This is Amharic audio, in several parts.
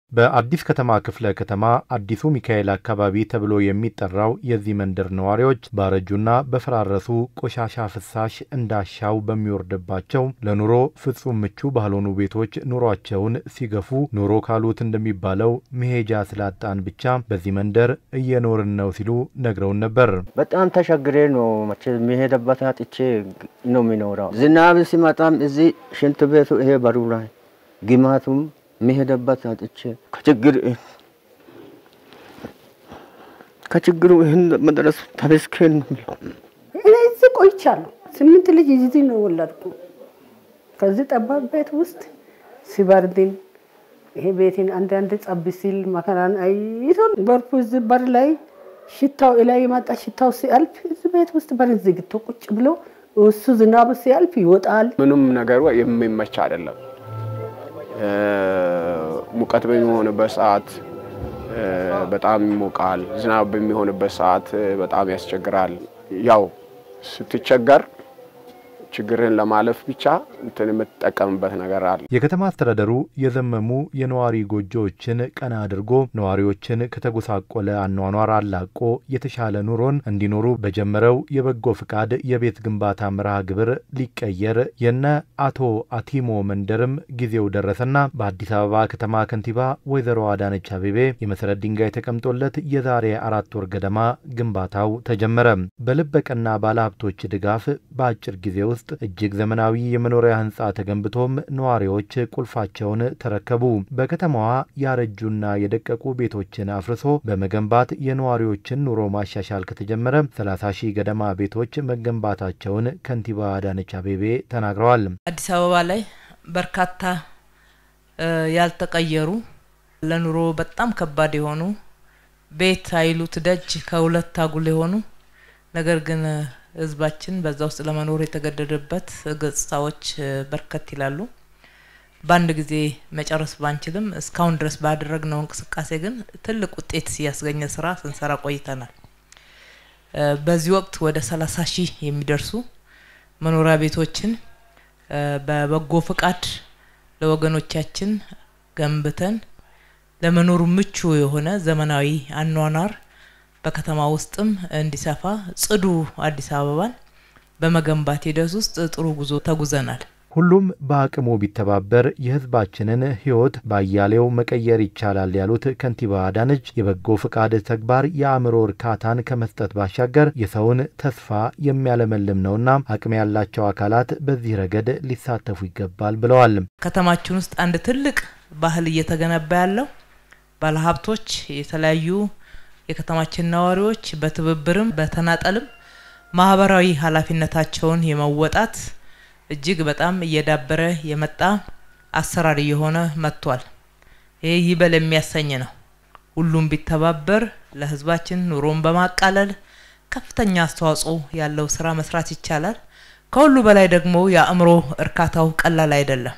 በአዲስ ከተማ ክፍለ ከተማ አዲሱ ሚካኤል አካባቢ ተብሎ የሚጠራው የዚህ መንደር ነዋሪዎች ባረጁና በፈራረሱ ቆሻሻ ፍሳሽ እንዳሻው በሚወርድባቸው ለኑሮ ፍጹም ምቹ ባልሆኑ ቤቶች ኑሯቸውን ሲገፉ ኑሮ ካሉት እንደሚባለው መሄጃ ስላጣን ብቻ በዚህ መንደር እየኖርን ነው ሲሉ ነግረውን ነበር። በጣም ተሸግሬ ነው መሄደበት አጥቼ ነው የሚኖረው። ዝናብ ሲመጣም እዚህ ሽንት ቤቱ ይሄ በሩ ላይ ግማቱም መሄደበት አጥቼ ከችግሩ ይሄን መድረስ ተመስገን ነው። እዚህ ቆይቻለሁ 8 ልጅ እዚህ ነው ወለድኩ። ከዚህ ጠባብ ቤት ውስጥ ሲበርድን ይሄ ቤትን አንዳንድ ጸብ ሲል መከራን አይቶን በርኩ እዚህ በር ላይ ሽታው ላይ የመጣ ሽታው ሲያልፍ እዚህ ቤት ውስጥ በር ዝግቶ ቁጭ ብሎ እሱ ዝናብ ሲያልፍ ይወጣል። ምንም ነገሩ የሚመች አይደለም። ሙቀት በሚሆንበት ሰዓት በጣም ይሞቃል። ዝናብ በሚሆንበት ሰዓት በጣም ያስቸግራል። ያው ስትቸገር ችግርን ለማለፍ ብቻ እንትን የምትጠቀምበት ነገር አለ። የከተማ አስተዳደሩ የዘመሙ የነዋሪ ጎጆዎችን ቀና አድርጎ ነዋሪዎችን ከተጎሳቆለ አኗኗር አላቆ የተሻለ ኑሮን እንዲኖሩ በጀመረው የበጎ ፍቃድ የቤት ግንባታ መርሃ ግብር ሊቀየር የነ አቶ አቲሞ መንደርም ጊዜው ደረሰና በአዲስ አበባ ከተማ ከንቲባ ወይዘሮ አዳነች አቤቤ የመሰረት ድንጋይ ተቀምጦለት የዛሬ 4 ወር ገደማ ግንባታው ተጀመረ። በልበቀና ባለሀብቶች ድጋፍ በአጭር ጊዜ ውስጥ እጅግ ዘመናዊ የመኖሪያ ህንጻ ተገንብቶም ነዋሪዎች ቁልፋቸውን ተረከቡ። በከተማዋ ያረጁና የደቀቁ ቤቶችን አፍርሶ በመገንባት የነዋሪዎችን ኑሮ ማሻሻል ከተጀመረ 30,000 ገደማ ቤቶች መገንባታቸውን ከንቲባ አዳነች አቤቤ ተናግረዋል። አዲስ አበባ ላይ በርካታ ያልተቀየሩ ለኑሮ በጣም ከባድ የሆኑ ቤት አይሉት ደጅ ከሁለት አጉል የሆኑ ነገር ግን ህዝባችን በዛ ውስጥ ለመኖር የተገደደበት ገጽታዎች በርከት ይላሉ። በአንድ ጊዜ መጨረስ ባንችልም እስካሁን ድረስ ባደረግነው እንቅስቃሴ ግን ትልቅ ውጤት ያስገኘ ስራ ስንሰራ ቆይተናል። በዚህ ወቅት ወደ 30,000 የሚደርሱ መኖሪያ ቤቶችን በበጎ ፍቃድ ለወገኖቻችን ገንብተን ለመኖር ምቹ የሆነ ዘመናዊ አኗኗር በከተማ ውስጥም እንዲሰፋ ጽዱ አዲስ አበባን በመገንባት ሂደት ውስጥ ጥሩ ጉዞ ተጉዘናል። ሁሉም በአቅሙ ቢተባበር የህዝባችንን ህይወት ባያሌው መቀየር ይቻላል ያሉት ከንቲባ አዳነች የበጎ ፍቃድ ተግባር የአእምሮ እርካታን ከመስጠት ባሻገር የሰውን ተስፋ የሚያለመልም ነውና አቅም ያላቸው አካላት በዚህ ረገድ ሊሳተፉ ይገባል ብለዋል። ከተማችን ውስጥ አንድ ትልቅ ባህል እየተገነባ ያለው ባለሀብቶች የተለያዩ የከተማችን ነዋሪዎች በትብብርም በተናጠልም ማህበራዊ ኃላፊነታቸውን የመወጣት እጅግ በጣም እየዳበረ የመጣ አሰራር የሆነ መጥቷል። ይሄ ይበል የሚያሰኝ ነው። ሁሉም ቢተባበር ለህዝባችን ኑሮን በማቃለል ከፍተኛ አስተዋጽኦ ያለው ስራ መስራት ይቻላል። ከሁሉ በላይ ደግሞ የአእምሮ እርካታው ቀላል አይደለም።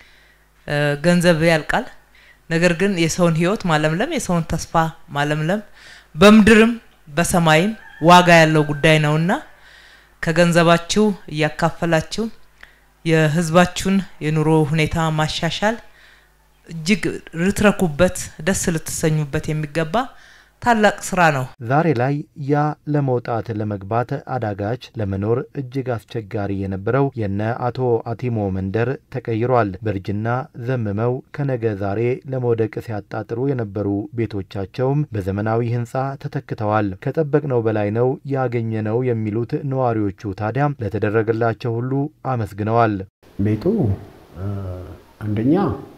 ገንዘብ ያልቃል። ነገር ግን የሰውን ህይወት ማለምለም የሰውን ተስፋ ማለምለም በመድርም በሰማይም ዋጋ ያለው ጉዳይ ነውና ከገንዘባችሁ ያካፈላችሁ የህዝባችሁን የኑሮ ሁኔታ ማሻሻል እጅግ ልትረኩበት ደስ ልትሰኙበት የሚገባ ታላቅ ስራ ነው። ዛሬ ላይ ያ ለመውጣት ለመግባት አዳጋች ለመኖር እጅግ አስቸጋሪ የነበረው የነ አቶ አቲሞ መንደር ተቀይሯል። በርጅና ዘመመው ከነገ ዛሬ ለመውደቅ ሲያጣጥሩ የነበሩ ቤቶቻቸውም በዘመናዊ ህንጻ ተተክተዋል። ከጠበቅነው በላይ ነው ያገኘነው የሚሉት ነዋሪዎቹ ታዲያ ለተደረገላቸው ሁሉ አመስግነዋል። ቤቱ አንደኛ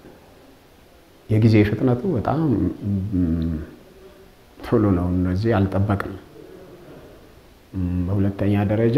የጊዜ ፍጥነቱ በጣም ቶሎ ነው እነዚህ አልጠበቅም። በሁለተኛ ደረጃ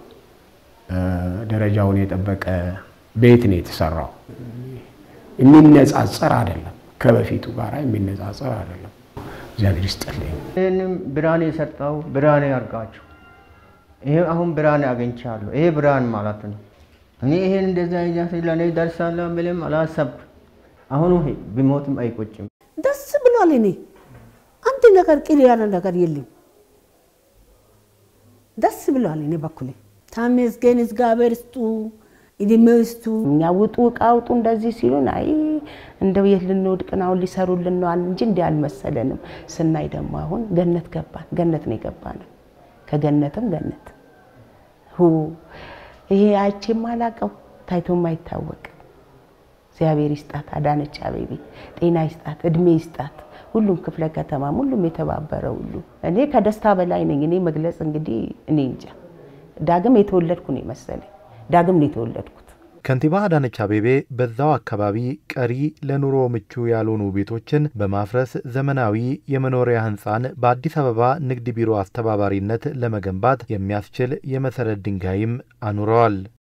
ደረጃውን የጠበቀ ቤት ነው የተሰራው። የሚነጻጸር አይደለም፣ ከበፊቱ ጋር የሚነጻጸር አይደለም። እግዚአብሔር ይስጥልኝ። ይሄንም ብርሃን የሰጠው ብርሃን ያርጋችሁ። ይሄ አሁን ብርሃን አግኝቻለሁ። ይሄ ብርሃን ማለት ነው። እኔ ይሄን እንደዛ ይያስ ለኔ ደርሳለሁ ብለም አላሰብኩ። አሁን ይሄ ቢሞትም አይቆጭም። ደስ ብሏል። እኔ አንድ ነገር ቅሪያና ነገር የለም። ደስ ብሏል። እኔ በኩል ታመስገን እግዚአብሔር ይስጡ። ኢዲመስቱ ያውጡ ቃውጡ እንደዚህ ሲሉን አይ እንደው የልንወድቅ ነው ሊሰሩልን ነው እንጂ እንዴ አልመሰለንም ስናይ ደግሞ አሁን ገነት ገባን ገነት ነው የገባነው ከገነትም ገነት ይሄ አይቼም አላቀው ታይቶም አይታወቅ እግዚአብሔር ይስጣት አዳነች አቤቤ ጤና ይስጣት እድሜ ይስጣት ሁሉም ክፍለ ከተማ ሁሉም የተባበረው ሁሉ እኔ ከደስታ በላይ ነኝ እኔ መግለጽ እንግዲህ እኔ እንጃ ዳግም የተወለድኩ ነው መሰለኝ ዳግም ነው የተወለድኩት ከንቲባ አዳነች አቤቤ በዛው አካባቢ ቀሪ ለኑሮ ምቹ ያልሆኑ ቤቶችን በማፍረስ ዘመናዊ የመኖሪያ ህንጻን በአዲስ አበባ ንግድ ቢሮ አስተባባሪነት ለመገንባት የሚያስችል የመሰረት ድንጋይም አኑረዋል